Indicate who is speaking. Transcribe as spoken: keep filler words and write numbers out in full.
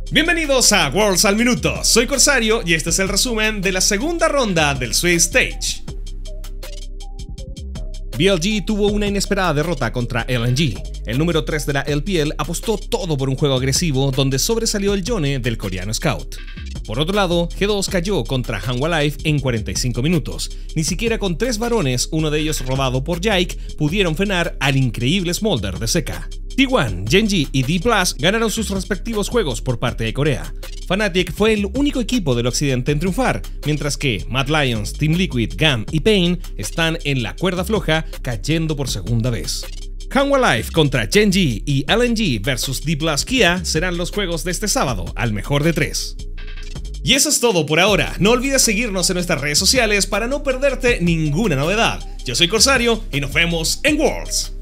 Speaker 1: Bienvenidos a Worlds al Minuto, soy Corsario y este es el resumen de la segunda ronda del Swiss Stage. B L G tuvo una inesperada derrota contra L N G. El número tres de la L P L apostó todo por un juego agresivo donde sobresalió el Yone del coreano Scout. Por otro lado, G dos cayó contra Hanwha Life en cuarenta y cinco minutos. Ni siquiera con tres varones, uno de ellos robado por Jake, pudieron frenar al increíble Smolder de Zeka. T uno, Gen.G y D plus ganaron sus respectivos juegos por parte de Corea. Fnatic fue el único equipo del occidente en triunfar, mientras que Mad Lions, Team Liquid, Gam y Pain están en la cuerda floja, cayendo por segunda vez. Hanwha Life contra Gen.G y L N G versus D plus Kia serán los juegos de este sábado, al mejor de tres. Y eso es todo por ahora, no olvides seguirnos en nuestras redes sociales para no perderte ninguna novedad. Yo soy Corsario y nos vemos en Worlds.